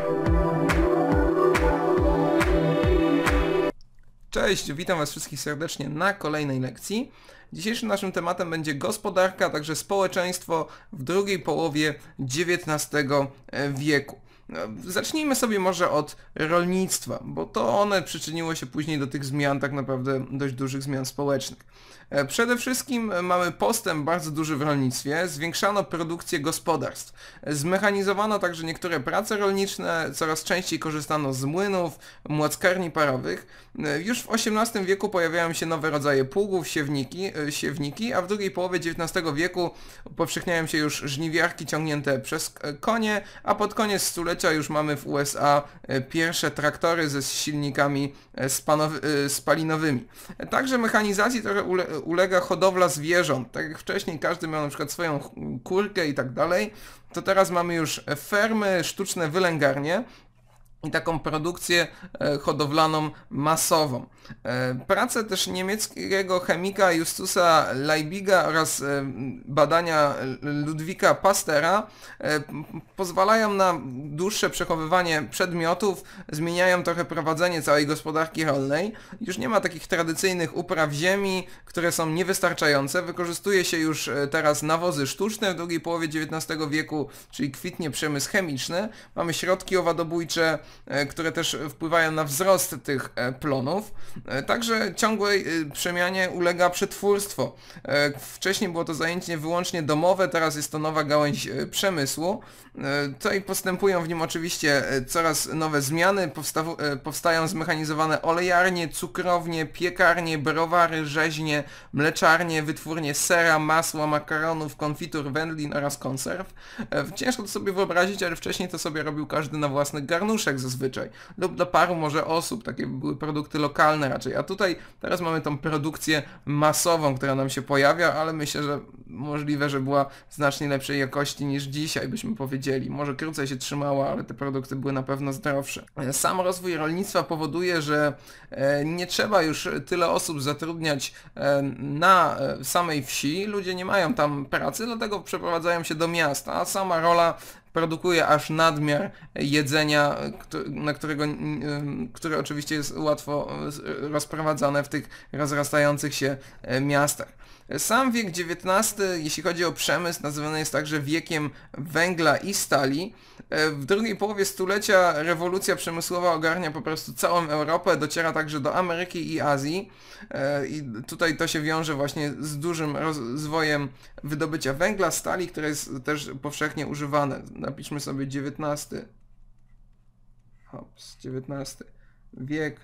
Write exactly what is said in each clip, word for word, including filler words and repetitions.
Cześć, witam Was wszystkich serdecznie na kolejnej lekcji. Dzisiejszym naszym tematem będzie gospodarka, a także społeczeństwo w drugiej połowie dziewiętnastego wieku. Zacznijmy sobie może od rolnictwa, bo to one przyczyniło się później do tych zmian, tak naprawdę dość dużych zmian społecznych. Przede wszystkim mamy postęp bardzo duży w rolnictwie, zwiększano produkcję gospodarstw, zmechanizowano także niektóre prace rolnicze, coraz częściej korzystano z młynów, młockarni parowych. Już w osiemnastym wieku pojawiają się nowe rodzaje pługów, siewniki, siewniki, a w drugiej połowie dziewiętnastego wieku upowszechniają się już żniwiarki ciągnięte przez konie, a pod koniec stulecia już mamy w U S A pierwsze traktory ze silnikami spalinowymi. Także mechanizacji trochę ule ulega hodowla zwierząt. Tak jak wcześniej każdy miał na przykład swoją kurkę i tak dalej, to teraz mamy już fermy, sztuczne wylęgarnie i taką produkcję hodowlaną masową. Prace też niemieckiego chemika Justusa Leibiga oraz badania Ludwika Pastera pozwalają na dłuższe przechowywanie przedmiotów, zmieniają trochę prowadzenie całej gospodarki rolnej. Już nie ma takich tradycyjnych upraw ziemi, które są niewystarczające. Wykorzystuje się już teraz nawozy sztuczne w drugiej połowie dziewiętnastego wieku, czyli kwitnie przemysł chemiczny. Mamy środki owadobójcze, które też wpływają na wzrost tych plonów. Także ciągłej przemianie ulega przetwórstwo. Wcześniej było to zajęcie wyłącznie domowe, teraz jest to nowa gałęź przemysłu. Tutaj postępują w nim oczywiście coraz nowe zmiany, powstają zmechanizowane olejarnie, cukrownie, piekarnie, browary, rzeźnie, mleczarnie, wytwórnie sera, masła, makaronów, konfitur, wędlin oraz konserw. Ciężko to sobie wyobrazić, ale wcześniej to sobie robił każdy na własny garnuszek zazwyczaj. Lub dla paru może osób, takie były produkty lokalne raczej. A tutaj teraz mamy tą produkcję masową, która nam się pojawia, ale myślę, że możliwe, że była znacznie lepszej jakości niż dzisiaj, byśmy powiedzieli. Może krócej się trzymała, ale te produkty były na pewno zdrowsze. Sam rozwój rolnictwa powoduje, że nie trzeba już tyle osób zatrudniać na samej wsi. Ludzie nie mają tam pracy, dlatego przeprowadzają się do miasta, a sama rola produkuje aż nadmiar jedzenia, na którego, które oczywiście jest łatwo rozprowadzane w tych rozrastających się miastach. Sam wiek dziewiętnasty, jeśli chodzi o przemysł, nazywany jest także wiekiem węgla i stali. W drugiej połowie stulecia rewolucja przemysłowa ogarnia po prostu całą Europę, dociera także do Ameryki i Azji. I tutaj to się wiąże właśnie z dużym rozwojem wydobycia węgla, stali, które jest też powszechnie używane. Napiszmy sobie dziewiętnasty. Hops, dziewiętnasty wiek.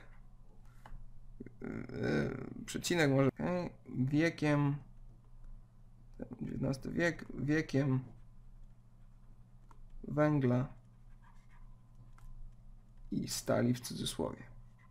Yy, przecinek może okay. Wiekiem dziewiętnasty wiek, wiekiem węgla i stali w cudzysłowie.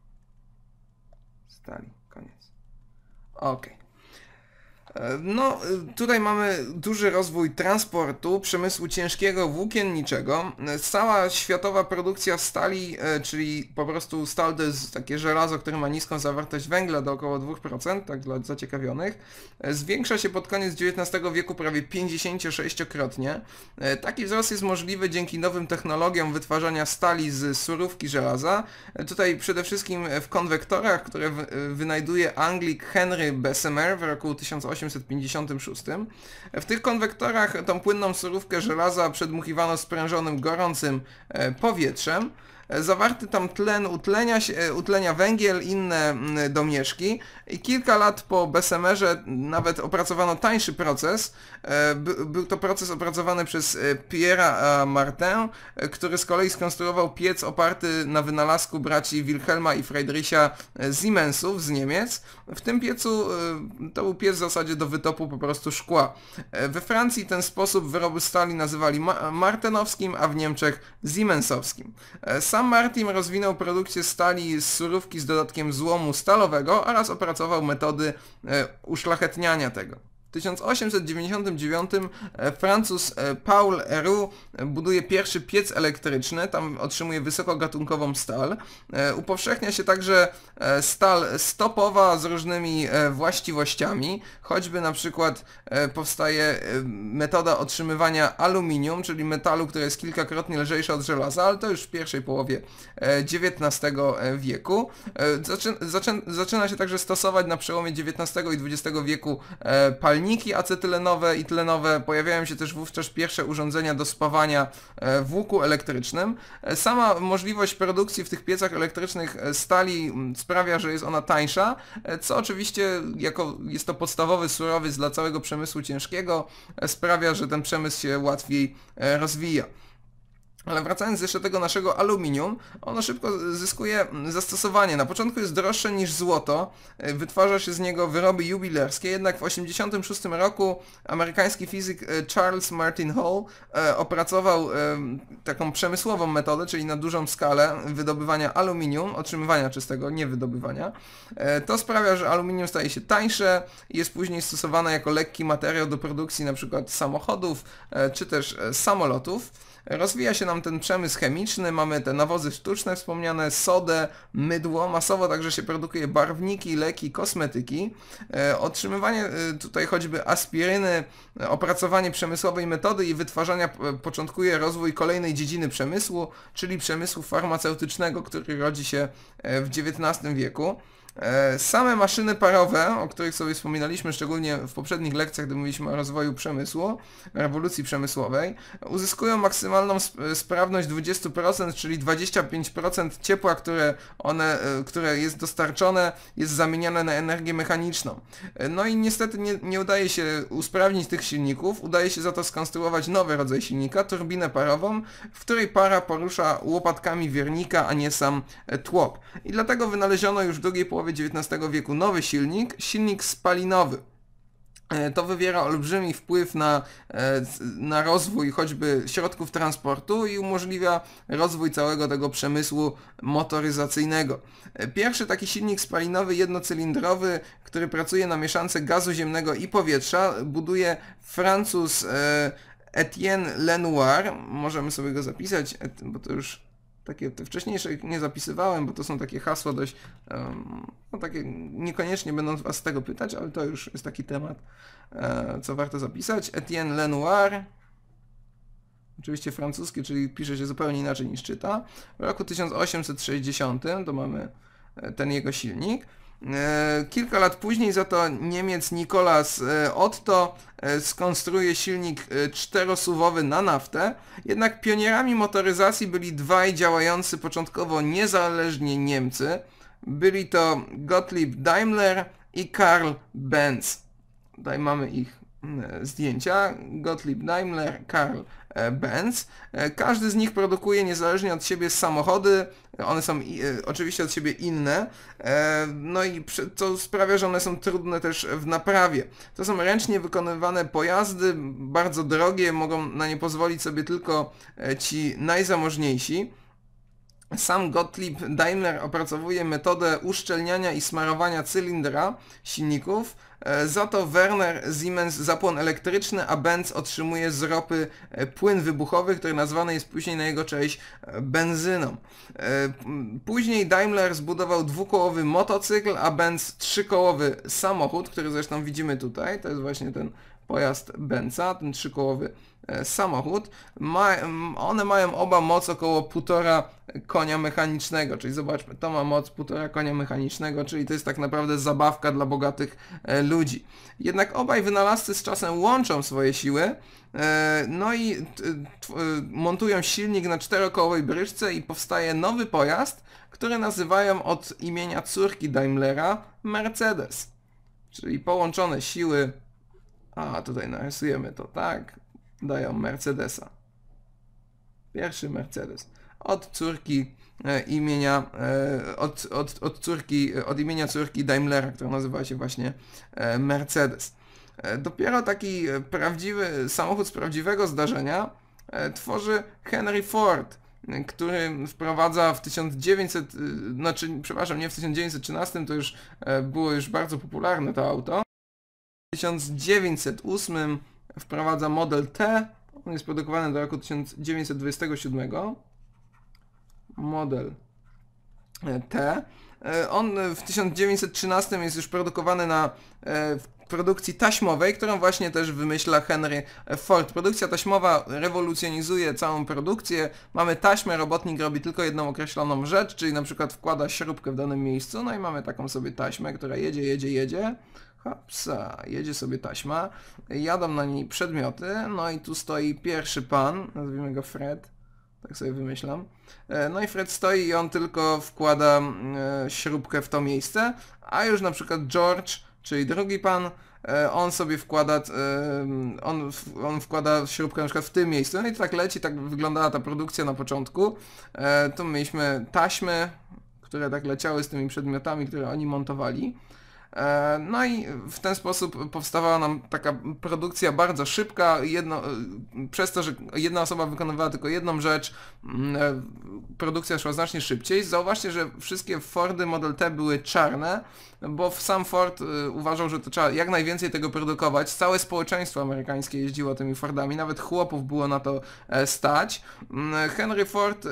Stali, koniec. Ok. No, tutaj mamy duży rozwój transportu, przemysłu ciężkiego, włókienniczego. Cała światowa produkcja stali, czyli po prostu stal to jest takie żelazo, które ma niską zawartość węgla do około dwa procent, tak dla zaciekawionych. Zwiększa się pod koniec dziewiętnastego wieku prawie pięćdziesięciosześciokrotnie. Taki wzrost jest możliwy dzięki nowym technologiom wytwarzania stali z surówki żelaza. Tutaj przede wszystkim w konwektorach, które wynajduje Anglik Henry Bessemer w roku tysiąc osiemset pięćdziesiątym szóstym. W tych konwektorach tą płynną surówkę żelaza przedmuchiwano sprężonym, gorącym powietrzem. Zawarty tam tlen utlenia, się, utlenia węgiel, inne domieszki i kilka lat po Bessemerze nawet opracowano tańszy proces. By, był to proces opracowany przez Pierre'a Martin, który z kolei skonstruował piec oparty na wynalazku braci Wilhelma i Friedricha Siemensów z Niemiec. W tym piecu to był piec w zasadzie do wytopu po prostu szkła. We Francji ten sposób wyrobu stali nazywali ma martenowskim, a w Niemczech siemensowskim. Sam Martin rozwinął produkcję stali z surówki z dodatkiem złomu stalowego oraz opracował metody e, uszlachetniania tego. W tysiąc osiemset dziewięćdziesiątym dziewiątym Francuz Paul Héroult buduje pierwszy piec elektryczny, tam otrzymuje wysokogatunkową stal. Upowszechnia się także stal stopowa z różnymi właściwościami, choćby na przykład powstaje metoda otrzymywania aluminium, czyli metalu, który jest kilkakrotnie lżejszy od żelaza, ale to już w pierwszej połowie dziewiętnastego wieku. Zaczy, zaczę, zaczyna się także stosować na przełomie dziewiętnastego i dwudziestego wieku palniki acetylenowe i tlenowe. Pojawiają się też wówczas pierwsze urządzenia do spawania w łuku elektrycznym. Sama możliwość produkcji w tych piecach elektrycznych stali sprawia, że jest ona tańsza, co oczywiście, jako jest to podstawowy surowiec dla całego przemysłu ciężkiego, sprawia, że ten przemysł się łatwiej rozwija. Ale wracając jeszcze do tego naszego aluminium, ono szybko zyskuje zastosowanie. Na początku jest droższe niż złoto, wytwarza się z niego wyroby jubilerskie, jednak w tysiąc dziewięćset osiemdziesiątym szóstym roku amerykański fizyk Charles Martin Hall opracował taką przemysłową metodę, czyli na dużą skalę wydobywania aluminium, otrzymywania czystego, nie wydobywania. To sprawia, że aluminium staje się tańsze i jest później stosowane jako lekki materiał do produkcji np. samochodów czy też samolotów. Rozwija się nam ten przemysł chemiczny, mamy te nawozy sztuczne wspomniane, sodę, mydło, masowo także się produkuje barwniki, leki, kosmetyki. E, otrzymywanie e, tutaj choćby aspiryny, opracowanie przemysłowej metody i wytwarzania e, początkuje rozwój kolejnej dziedziny przemysłu, czyli przemysłu farmaceutycznego, który rodzi się e, w dziewiętnastym wieku. Same maszyny parowe, o których sobie wspominaliśmy szczególnie w poprzednich lekcjach, gdy mówiliśmy o rozwoju przemysłu, rewolucji przemysłowej, uzyskują maksymalną sprawność dwadzieścia procent, czyli dwadzieścia pięć procent ciepła, które, one, które jest dostarczone, jest zamieniane na energię mechaniczną. No i niestety nie, nie udaje się usprawnić tych silników, udaje się za to skonstruować nowy rodzaj silnika, turbinę parową, w której para porusza łopatkami wiernika, a nie sam tłok. I dlatego wynaleziono już w drugiej połowie dziewiętnastego wieku nowy silnik, silnik spalinowy. To wywiera olbrzymi wpływ na, na rozwój choćby środków transportu i umożliwia rozwój całego tego przemysłu motoryzacyjnego. Pierwszy taki silnik spalinowy jednocylindrowy, który pracuje na mieszance gazu ziemnego i powietrza, buduje Francuz Etienne Lenoir. Możemy sobie go zapisać, bo to już takie te wcześniejsze nie zapisywałem, bo to są takie hasła dość, um, no takie niekoniecznie będą was z tego pytać, ale to już jest taki temat, e, co warto zapisać. Etienne Lenoir, oczywiście francuski, czyli pisze się zupełnie inaczej niż czyta. W roku tysiąc osiemset sześćdziesiątym to mamy ten jego silnik. Kilka lat później za to Niemiec Nicolas Otto skonstruuje silnik czterosuwowy na naftę, jednak pionierami motoryzacji byli dwaj działający początkowo niezależnie Niemcy. Byli to Gottlieb Daimler i Karl Benz. Tutaj mamy ich zdjęcia. Gottlieb Daimler, Karl Benz. Każdy z nich produkuje niezależnie od siebie samochody, one są i, oczywiście od siebie inne, no i to sprawia, że one są trudne też w naprawie. To są ręcznie wykonywane pojazdy, bardzo drogie, mogą na nie pozwolić sobie tylko ci najzamożniejsi. Sam Gottlieb Daimler opracowuje metodę uszczelniania i smarowania cylindra silników, za to Werner Siemens zapłon elektryczny, a Benz otrzymuje z ropy płyn wybuchowy, który nazwany jest później na jego cześć benzyną. Później Daimler zbudował dwukołowy motocykl, a Benz trzykołowy samochód, który zresztą widzimy tutaj, to jest właśnie ten pojazd Benza, ten trzykołowy samochód. Ma, one mają oba moc około półtora konia mechanicznego, czyli zobaczmy, to ma moc półtora konia mechanicznego, czyli to jest tak naprawdę zabawka dla bogatych ludzi. Jednak obaj wynalazcy z czasem łączą swoje siły, no i montują silnik na czterokołowej bryczce i powstaje nowy pojazd, który nazywają od imienia córki Daimlera Mercedes. Czyli połączone siły, a tutaj narysujemy to tak, dają Mercedesa. Pierwszy Mercedes. Od córki e, imienia, e, od, od, od, córki, od imienia córki Daimlera, która nazywa się właśnie e, Mercedes. E, dopiero taki prawdziwy samochód z prawdziwego zdarzenia e, tworzy Henry Ford, który wprowadza w tysiąc dziewięćset, znaczy, przepraszam, nie w tysiąc dziewięćset trzynastym, to już e, było już bardzo popularne to auto. W tysiąc dziewięćset ósmym wprowadza Model T. On jest produkowany do roku tysiąc dziewięćset dwudziestego siódmego. Model T. On w tysiąc dziewięćset trzynastym jest już produkowany na produkcji taśmowej, którą właśnie też wymyśla Henry Ford. Produkcja taśmowa rewolucjonizuje całą produkcję. Mamy taśmę, robotnik robi tylko jedną określoną rzecz, czyli na przykład wkłada śrubkę w danym miejscu, no i mamy taką sobie taśmę, która jedzie, jedzie, jedzie. Hopsa, jedzie sobie taśma, jadą na niej przedmioty, no i tu stoi pierwszy pan, nazwijmy go Fred. Tak sobie wymyślam. No i Fred stoi i on tylko wkłada śrubkę w to miejsce, a już na przykład George, czyli drugi pan, on sobie wkłada, on, on wkłada śrubkę na przykład w tym miejscu. No i to tak leci, tak wyglądała ta produkcja na początku. Tu mieliśmy taśmy, które tak leciały z tymi przedmiotami, które oni montowali. No i w ten sposób powstawała nam taka produkcja bardzo szybka, jedno, przez to, że jedna osoba wykonywała tylko jedną rzecz, produkcja szła znacznie szybciej. Zauważcie, że wszystkie Fordy Model T były czarne, bo sam Ford uważał, że to trzeba jak najwięcej tego produkować. Całe społeczeństwo amerykańskie jeździło tymi Fordami, nawet chłopów było na to stać. Henry Ford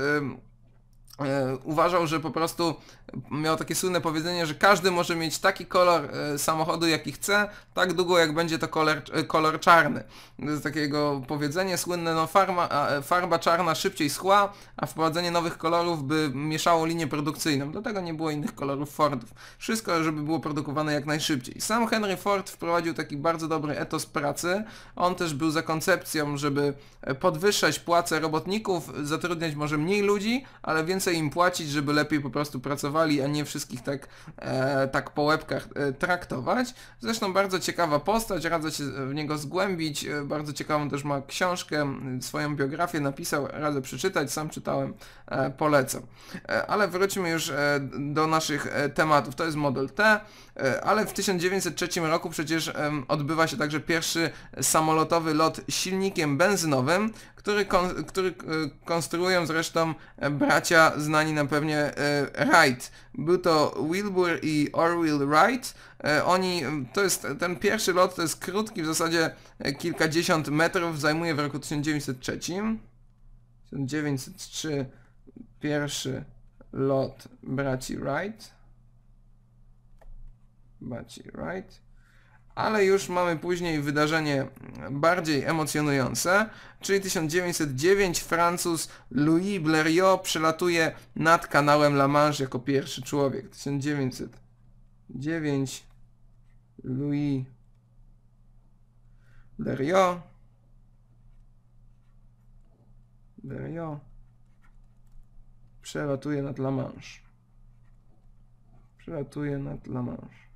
uważał, że po prostu miał takie słynne powiedzenie, że każdy może mieć taki kolor samochodu, jaki chce, tak długo jak będzie to kolor, kolor czarny. To jest takiego powiedzenie słynne, no farma, farba czarna szybciej schła, a wprowadzenie nowych kolorów by mieszało linię produkcyjną. Dlatego nie było innych kolorów Fordów. Wszystko, żeby było produkowane jak najszybciej. Sam Henry Ford wprowadził taki bardzo dobry etos pracy. On też był za koncepcją, żeby podwyższać płace robotników, zatrudniać może mniej ludzi, ale więcej im płacić, żeby lepiej po prostu pracowali, a nie wszystkich tak, e, tak po łebkach e, traktować. Zresztą bardzo ciekawa postać, radzę się w niego zgłębić, e, bardzo ciekawą też ma książkę, swoją biografię napisał, radzę przeczytać, sam czytałem, e, polecam. E, ale wróćmy już e, do naszych e, tematów. To jest Model T, e, ale w tysiąc dziewięćset trzecim roku przecież e, odbywa się także pierwszy samolotowy lot silnikiem benzynowym, który, kon, który e, konstruują zresztą bracia znani nam pewnie e, Wright. Był to Wilbur i Orville Wright. E, oni, to jest ten pierwszy lot, to jest krótki, w zasadzie kilkadziesiąt metrów, zajmuje w roku tysiąc dziewięćset trzecim. tysiąc dziewięćset trzy pierwszy lot braci Wright. Braci Wright. Ale już mamy później wydarzenie bardziej emocjonujące, czyli tysiąc dziewięćset dziewięć Francuz Louis Blériot przelatuje nad kanałem La Manche jako pierwszy człowiek. tysiąc dziewięćset dziewięć Louis Blériot Blériot przelatuje nad La Manche. Przelatuje nad La Manche.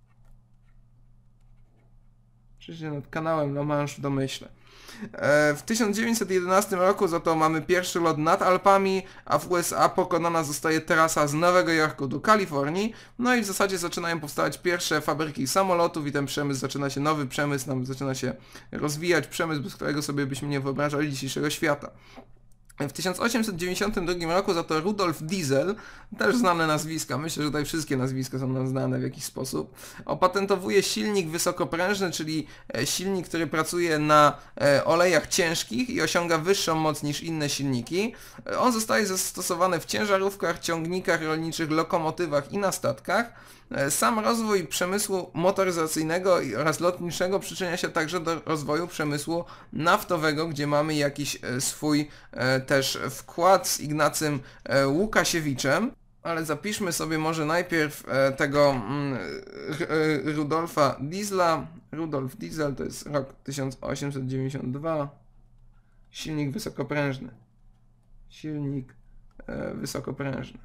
Oczywiście nad kanałem La Manche w domyśle. W tysiąc dziewięćset jedenastym roku za to mamy pierwszy lot nad Alpami, a w U S A pokonana zostaje trasa z Nowego Jorku do Kalifornii, no i w zasadzie zaczynają powstawać pierwsze fabryki samolotów i ten przemysł zaczyna się, nowy przemysł nam zaczyna się rozwijać, przemysł, bez którego sobie byśmy nie wyobrażali dzisiejszego świata. W tysiąc osiemset dziewięćdziesiątym drugim roku za to Rudolf Diesel, też znane nazwiska, myślę, że tutaj wszystkie nazwiska są nam znane w jakiś sposób, opatentowuje silnik wysokoprężny, czyli silnik, który pracuje na olejach ciężkich i osiąga wyższą moc niż inne silniki. On zostaje zastosowany w ciężarówkach, ciągnikach rolniczych, lokomotywach i na statkach. Sam rozwój przemysłu motoryzacyjnego oraz lotniczego przyczynia się także do rozwoju przemysłu naftowego, gdzie mamy jakiś swój też wkład z Ignacym Łukasiewiczem. Ale zapiszmy sobie może najpierw tego Rudolfa Diesla. Rudolf Diesel to jest rok tysiąc osiemset dziewięćdziesiąty drugi. Silnik wysokoprężny. Silnik wysokoprężny.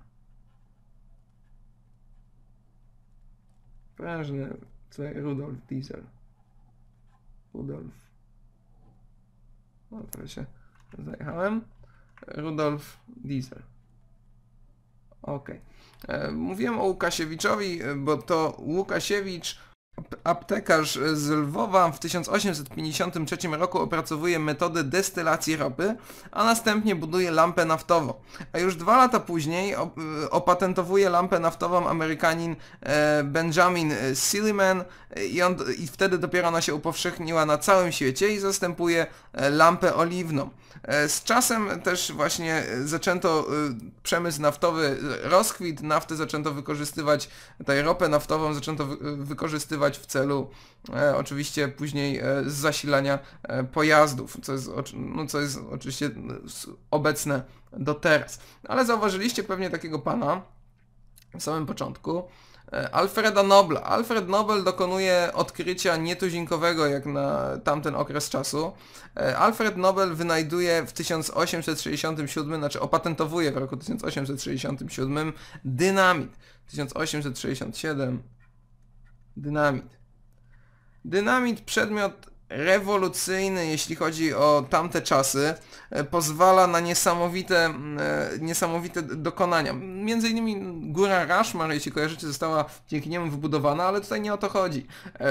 Prężny, tutaj Rudolf Diesel. Rudolf. O, trochę się zajechałem. Rudolf Diesel. Ok. E, mówiłem o Łukasiewiczowi, bo to Łukasiewicz Aptekarz z Lwowa w tysiąc osiemset pięćdziesiątym trzecim roku opracowuje metodę destylacji ropy, a następnie buduje lampę naftową. A już dwa lata później opatentowuje lampę naftową Amerykanin Benjamin Silliman i, on, i wtedy dopiero ona się upowszechniła na całym świecie i zastępuje lampę oliwną. Z czasem też właśnie zaczęto przemysł naftowy rozkwit, naftę zaczęto wykorzystywać, tutaj ropę naftową zaczęto wy wykorzystywać w celu e, oczywiście później e, zasilania e, pojazdów, co jest, no, co jest oczywiście obecne do teraz. Ale zauważyliście pewnie takiego pana w samym początku, Alfreda Nobla. Alfred Nobel dokonuje odkrycia nietuzinkowego jak na tamten okres czasu. Alfred Nobel wynajduje w tysiąc osiemset sześćdziesiątym siódmym, znaczy opatentowuje w roku tysiąc osiemset sześćdziesiątym siódmym dynamit. tysiąc osiemset sześćdziesiąty siódmy. Dynamit. Dynamit, przedmiot rewolucyjny, jeśli chodzi o tamte czasy, pozwala na niesamowite, niesamowite dokonania. Między innymi góra Rushmore, jeśli kojarzycie, została dzięki niemu wybudowana, ale tutaj nie o to chodzi.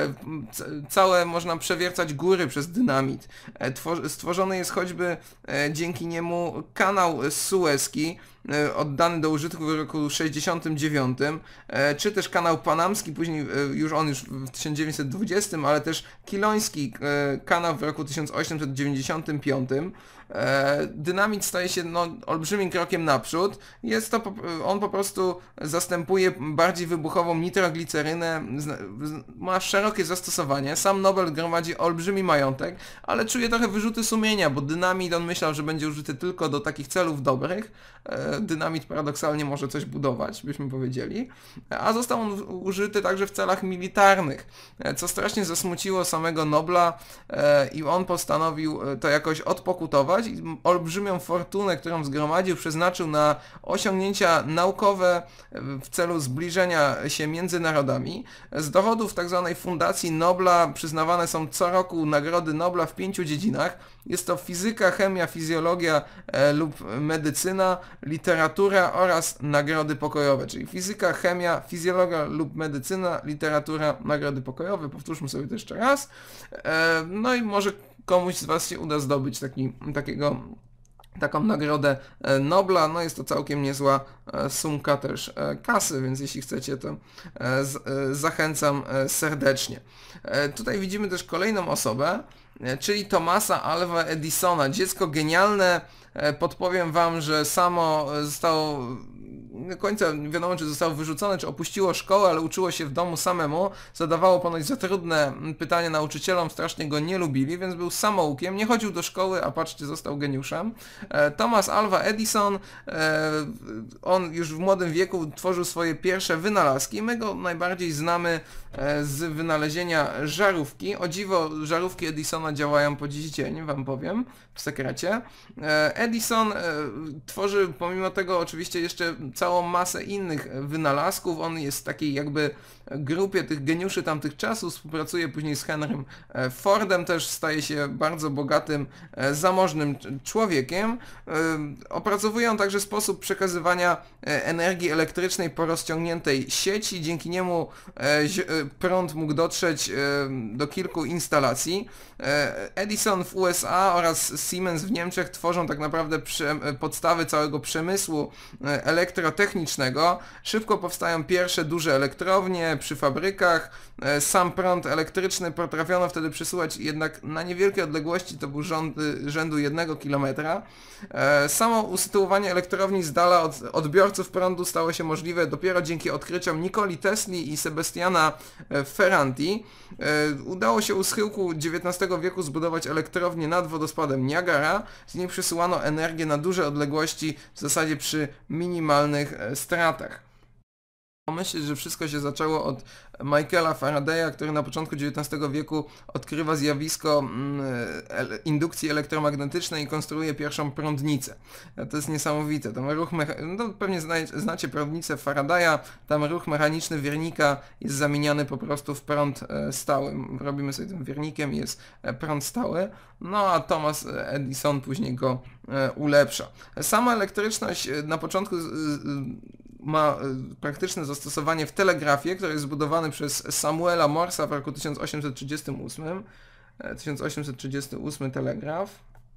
Całe można przewiercać góry przez dynamit. Stworzony jest choćby dzięki niemu kanał Suezki, oddany do użytku w roku sześćdziesiątym dziewiątym, czy też kanał panamski, później już on już w tysiąc dziewięćset dwudziestym, ale też kiloński kanał w roku tysiąc osiemset dziewięćdziesiątym piątym. Dynamit staje się no, olbrzymim krokiem naprzód. Jest to, on po prostu zastępuje bardziej wybuchową nitroglicerynę, ma szerokie zastosowanie. Sam Nobel gromadzi olbrzymi majątek, ale czuje trochę wyrzuty sumienia, bo dynamit on myślał, że będzie użyty tylko do takich celów dobrych. Dynamit paradoksalnie może coś budować, byśmy powiedzieli, a został on użyty także w celach militarnych, co strasznie zasmuciło samego Nobla i on postanowił to jakoś odpokutować i olbrzymią fortunę, którą zgromadził, przeznaczył na osiągnięcia naukowe w celu zbliżenia się między narodami. Z dochodów tzw. Fundacji Nobla przyznawane są co roku nagrody Nobla w pięciu dziedzinach. Jest to fizyka, chemia, fizjologia e, lub medycyna, literatura oraz nagrody pokojowe, czyli fizyka, chemia, fizjologia lub medycyna, literatura, nagrody pokojowe. Powtórzmy sobie to jeszcze raz. E, no i może komuś z Was się uda zdobyć taki, takiego, taką nagrodę Nobla. No jest to całkiem niezła sumka też kasy, więc jeśli chcecie, to zachęcam serdecznie. Tutaj widzimy też kolejną osobę, czyli Thomasa Alva Edisona. Dziecko genialne. Podpowiem Wam, że samo zostało, nie do końca wiadomo, czy zostało wyrzucone, czy opuściło szkołę, ale uczyło się w domu samemu. Zadawało ponoć za trudne pytania nauczycielom, strasznie go nie lubili, więc był samoukiem, nie chodził do szkoły, a patrzcie, został geniuszem. Thomas Alva Edison, on już w młodym wieku tworzył swoje pierwsze wynalazki. My go najbardziej znamy z wynalezienia żarówki. O dziwo, żarówki Edisona działają po dziś dzień, Wam powiem w sekrecie. Edison tworzy pomimo tego oczywiście jeszcze całą masę innych wynalazków. On jest w takiej jakby grupie tych geniuszy tamtych czasów, współpracuje później z Henrym Fordem, też staje się bardzo bogatym, zamożnym człowiekiem. Opracowuje on także sposób przekazywania energii elektrycznej po rozciągniętej sieci. Dzięki niemu prąd mógł dotrzeć do kilku instalacji. Edison w U S A oraz Siemens w Niemczech tworzą tak naprawdę podstawy całego przemysłu elektrotechnicznego. Szybko powstają pierwsze duże elektrownie przy fabrykach. Sam prąd elektryczny potrafiono wtedy przesyłać jednak na niewielkie odległości, to był rząd, rzędu jednego kilometra. Samo usytuowanie elektrowni z dala od odbiorców prądu stało się możliwe dopiero dzięki odkryciom Nikoli Tesli i Sebastiana Ferranti. Udało się u schyłku dziewiętnastego wieku zbudować elektrownię nad wodospadem Niagara. Z niej przesyłano energię na duże odległości, w zasadzie przy minimalnych stratach. Pomyśleć, że wszystko się zaczęło od Michaela Faradaya, który na początku dziewiętnastego wieku odkrywa zjawisko indukcji elektromagnetycznej i konstruuje pierwszą prądnicę. To jest niesamowite. Tam ruch mecha- no, pewnie znacie prądnicę Faradaya, tam ruch mechaniczny wiernika jest zamieniany po prostu w prąd stały. Robimy sobie tym wiernikiem i jest prąd stały. No a Thomas Edison później go ulepsza. Sama elektryczność na początku ma praktyczne zastosowanie w telegrafie, który jest zbudowany przez Samuela Morsa w roku tysiąc osiemset trzydziestym ósmym. tysiąc osiemset trzydziesty ósmy telegraf.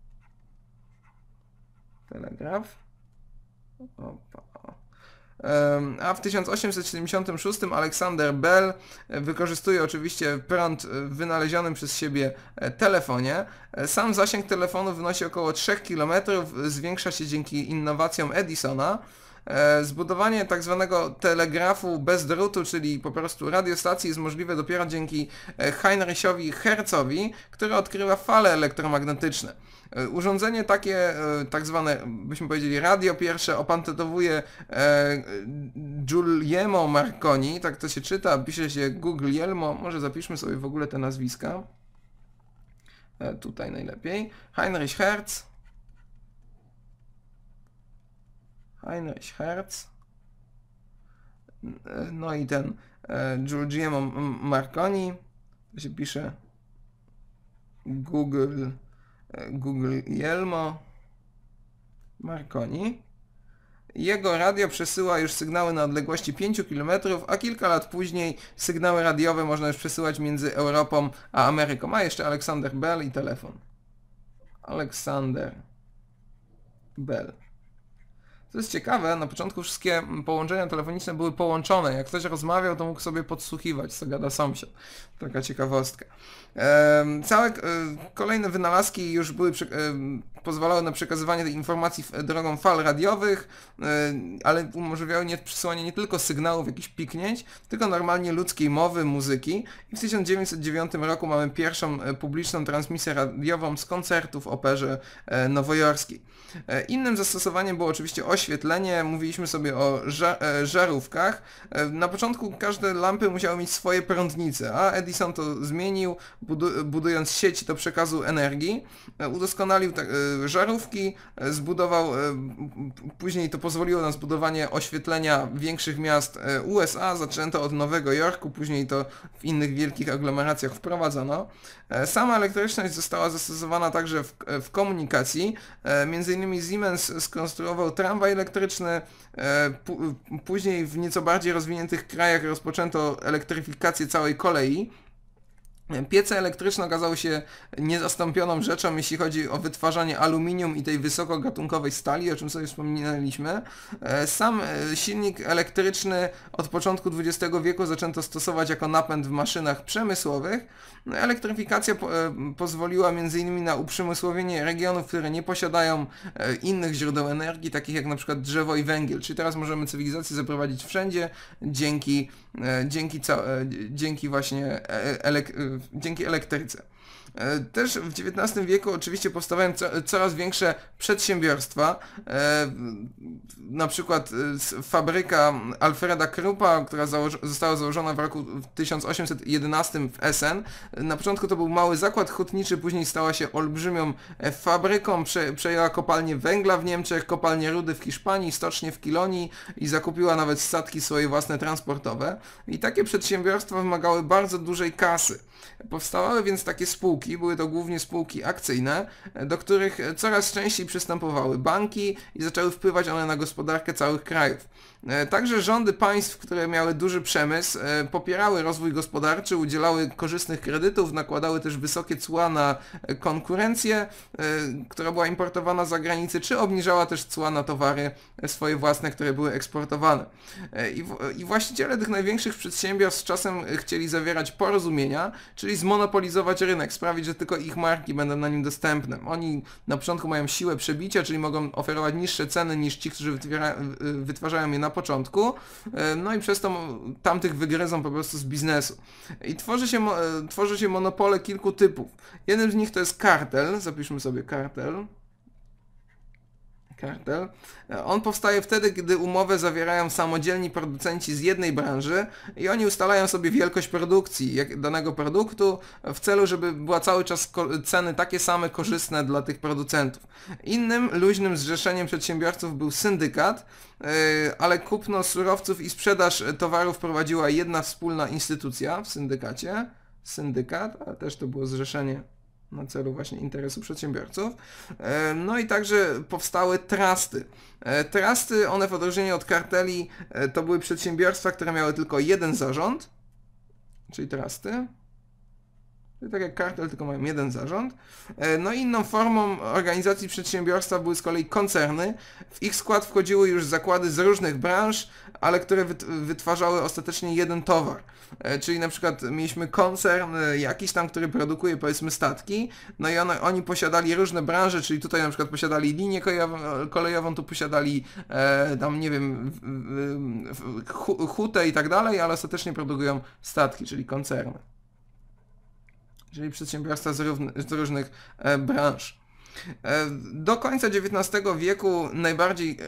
Telegraf. Opa. A w tysiąc osiemset siedemdziesiątym szóstym Alexander Bell wykorzystuje oczywiście prąd w wynalezionym przez siebie telefonie. Sam zasięg telefonu wynosi około trzech kilometrów, zwiększa się dzięki innowacjom Edisona. Zbudowanie tak zwanego telegrafu bez drutu, czyli po prostu radiostacji, jest możliwe dopiero dzięki Heinrichowi Hertzowi, który odkrywa fale elektromagnetyczne. Urządzenie takie, tak zwane, byśmy powiedzieli, radio pierwsze opatentowuje Guglielmo Marconi, tak to się czyta, pisze się Guglielmo, może zapiszmy sobie w ogóle te nazwiska. Tutaj najlepiej. Heinrich Hertz. Heinrich Hertz. No i ten Guglielmo Marconi. To się pisze Google Guglielmo Marconi. Jego radio przesyła już sygnały na odległości pięciu kilometrów, a kilka lat później sygnały radiowe można już przesyłać między Europą a Ameryką. A jeszcze Alexander Bell i telefon. Alexander Bell. To jest ciekawe, na początku wszystkie połączenia telefoniczne były połączone. Jak ktoś rozmawiał, to mógł sobie podsłuchiwać, co gada sąsiad. Taka ciekawostka. E, całe e, kolejne wynalazki już były, e, pozwalały na przekazywanie tej informacji drogą fal radiowych, e, ale umożliwiały nie, przesyłanie nie tylko sygnałów, jakichś piknięć, tylko normalnie ludzkiej mowy, muzyki. I w tysiąc dziewięćset dziewiątym roku mamy pierwszą e, publiczną transmisję radiową z koncertu w Operze e, Nowojorskiej. E, innym zastosowaniem było oczywiście oświetlenie. Mówiliśmy sobie o ża e, żarówkach. E, na początku każde lampy musiały mieć swoje prądnice, a Edison to zmienił, budu budując sieć do przekazu energii. E, udoskonalił e, żarówki, e, zbudował, e, później to pozwoliło na zbudowanie oświetlenia większych miast e, U S A. Zaczęto od Nowego Jorku, później to w innych wielkich aglomeracjach wprowadzono. E, sama elektryczność została zastosowana także w, w komunikacji. E, między innymi Siemens skonstruował tramwaj elektryczny, e, później w nieco bardziej rozwiniętych krajach rozpoczęto elektryfikację całej kolei. Piece elektryczne okazały się niezastąpioną rzeczą, jeśli chodzi o wytwarzanie aluminium i tej wysokogatunkowej stali, o czym sobie wspominaliśmy. Sam silnik elektryczny od początku dwudziestego wieku zaczęto stosować jako napęd w maszynach przemysłowych. Elektryfikacja po, pozwoliła między innymi na uprzemysłowienie regionów, które nie posiadają innych źródeł energii, takich jak na przykład drzewo i węgiel. Czyli teraz możemy cywilizację zaprowadzić wszędzie dzięki, dzięki, dzięki właśnie elek dzięki elektryce. Też w dziewiętnastym wieku oczywiście powstawają co, coraz większe przedsiębiorstwa, e, na przykład fabryka Alfreda Kruppa, która założ została założona w roku tysiąc osiemset jedenastym w Essen. Na początku to był mały zakład hutniczy, później stała się olbrzymią fabryką, prze, przejęła kopalnię węgla w Niemczech, kopalnię rudy w Hiszpanii, stocznię w Kilonii i zakupiła nawet statki swoje własne transportowe. I takie przedsiębiorstwa wymagały bardzo dużej kasy. Powstawały więc takie spółki, były to głównie spółki akcyjne, do których coraz częściej przystępowały banki i zaczęły wpływać one na gospodarkę całych krajów. Także rządy państw, które miały duży przemysł, popierały rozwój gospodarczy, udzielały korzystnych kredytów, nakładały też wysokie cła na konkurencję, która była importowana za granicę, czy obniżała też cła na towary swoje własne, które były eksportowane. I, i właściciele tych największych przedsiębiorstw z czasem chcieli zawierać porozumienia, czyli zmonopolizować rynek, sprawić, że tylko ich marki będą na nim dostępne. Oni na początku mają siłę przebicia, czyli mogą oferować niższe ceny niż ci, którzy wytwarzają je na początku, no i przez to tamtych wygryzą po prostu z biznesu. I tworzy się, tworzy się monopole kilku typów. Jednym z nich to jest kartel, zapiszmy sobie kartel. Kartel. On powstaje wtedy, gdy umowę zawierają samodzielni producenci z jednej branży i oni ustalają sobie wielkość produkcji danego produktu w celu, żeby była cały czas ceny takie same, korzystne dla tych producentów. Innym luźnym zrzeszeniem przedsiębiorców był syndykat, ale kupno surowców i sprzedaż towarów prowadziła jedna wspólna instytucja w syndykacie. Syndykat, ale też to było zrzeszenie na celu właśnie interesu przedsiębiorców. No i także powstały trusty. Trusty, one w odróżnieniu od karteli, to były przedsiębiorstwa, które miały tylko jeden zarząd, czyli trusty. Czyli tak jak kartel, tylko mają jeden zarząd. No i inną formą organizacji przedsiębiorstwa były z kolei koncerny. W ich skład wchodziły już zakłady z różnych branż, ale które wytwarzały ostatecznie jeden towar. Czyli na przykład mieliśmy koncern jakiś tam, który produkuje powiedzmy statki, no i one, oni posiadali różne branże, czyli tutaj na przykład posiadali linię kolejową, kolejową tu posiadali e, tam nie wiem hutę i tak dalej, ale ostatecznie produkują statki, czyli koncerny. Czyli przedsiębiorstwa z, równy, z różnych e, branż. E, do końca dziewiętnastego wieku najbardziej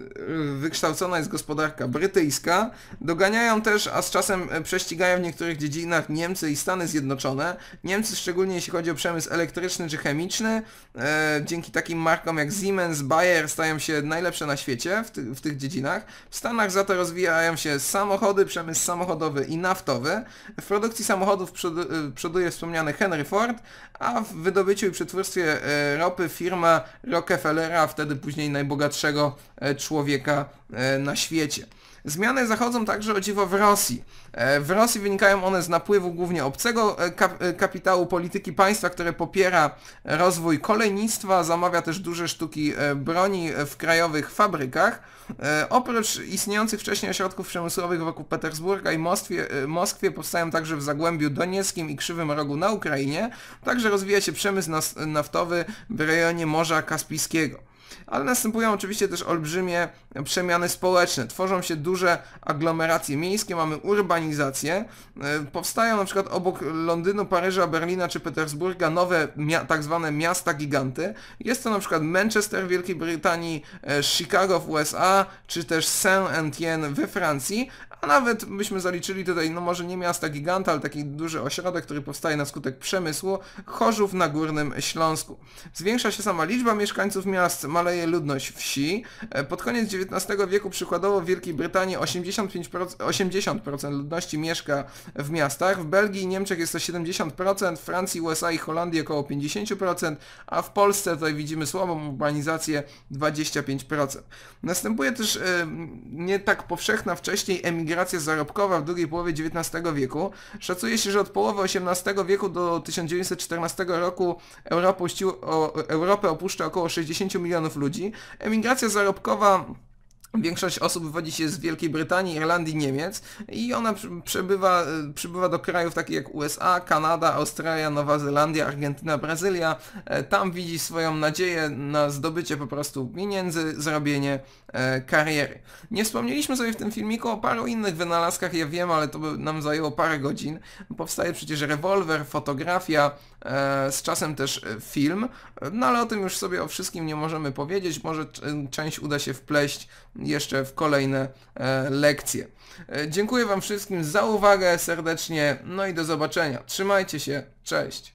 e, wykształcona jest gospodarka brytyjska. Doganiają też, a z czasem prześcigają w niektórych dziedzinach Niemcy i Stany Zjednoczone. Niemcy, szczególnie jeśli chodzi o przemysł elektryczny czy chemiczny, e, dzięki takim markom jak Siemens, Bayer stają się najlepsze na świecie w, ty, w tych dziedzinach. W Stanach za to rozwijają się samochody, przemysł samochodowy i naftowy. W produkcji samochodów przodu, przoduje wspomniany Henry Ford, a w wydobyciu i przetwórstwie e, ropy firma Rockefellera, wtedy później najbogatszego człowieka na świecie. Zmiany zachodzą także o dziwo w Rosji. W Rosji wynikają one z napływu głównie obcego kapitału, polityki państwa, które popiera rozwój kolejnictwa, zamawia też duże sztuki broni w krajowych fabrykach. Oprócz istniejących wcześniej ośrodków przemysłowych wokół Petersburga i Moskwie, Moskwie powstają także w Zagłębiu Donieckim i Krzywym Rogu na Ukrainie. Także rozwija się przemysł naftowy w rejonie Morza Kaspijskiego. Ale następują oczywiście też olbrzymie przemiany społeczne. Tworzą się duże aglomeracje miejskie, mamy urbanizację. Powstają na przykład obok Londynu, Paryża, Berlina czy Petersburga nowe tak zwane miasta giganty. Jest to na przykład Manchester w Wielkiej Brytanii, Chicago w U S A, czy też Saint-Étienne we Francji. A nawet byśmy zaliczyli tutaj, no może nie miasta giganta, ale taki duży ośrodek, który powstaje na skutek przemysłu, Chorzów na Górnym Śląsku. Zwiększa się sama liczba mieszkańców miast, maleje ludność wsi. Pod koniec dziewiętnastego wieku przykładowo w Wielkiej Brytanii osiemdziesiąt pięć procent, osiemdziesiąt procent ludności mieszka w miastach, w Belgii i Niemczech jest to siedemdziesiąt procent, w Francji, U S A i Holandii około pięćdziesiąt procent, a w Polsce tutaj widzimy słabą urbanizację dwadzieścia pięć procent. Następuje też e, nie tak powszechna wcześniej emigracja zarobkowa w drugiej połowie dziewiętnastego wieku. Szacuje się, że od połowy osiemnastego wieku do tysiąc dziewięćset czternastego roku Europę, o, Europę opuszcza około sześćdziesiąt milionów ludzi. Emigracja zarobkowa, większość osób wywodzi się z Wielkiej Brytanii, Irlandii, Niemiec i ona przybywa, przybywa do krajów takich jak U S A, Kanada, Australia, Nowa Zelandia, Argentyna, Brazylia. Tam widzi swoją nadzieję na zdobycie po prostu pieniędzy, zrobienie e, kariery. Nie wspomnieliśmy sobie w tym filmiku o paru innych wynalazkach, ja wiem, ale to by nam zajęło parę godzin. Powstaje przecież rewolwer, fotografia, e, z czasem też film, no ale o tym już sobie o wszystkim nie możemy powiedzieć, może część uda się wpleść jeszcze w kolejne e, lekcje. E, dziękuję Wam wszystkim za uwagę serdecznie, no i do zobaczenia. Trzymajcie się, cześć!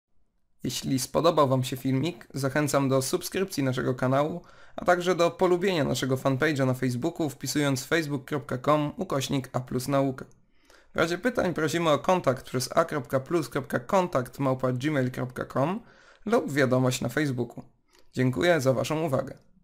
Jeśli spodobał Wam się filmik, zachęcam do subskrypcji naszego kanału, a także do polubienia naszego fanpage'a na Facebooku, wpisując facebook kropka com ukośnik a plus nauka. W razie pytań prosimy o kontakt przez a kropka plus kropka kontakt małpa gmail kropka com lub wiadomość na Facebooku. Dziękuję za Waszą uwagę.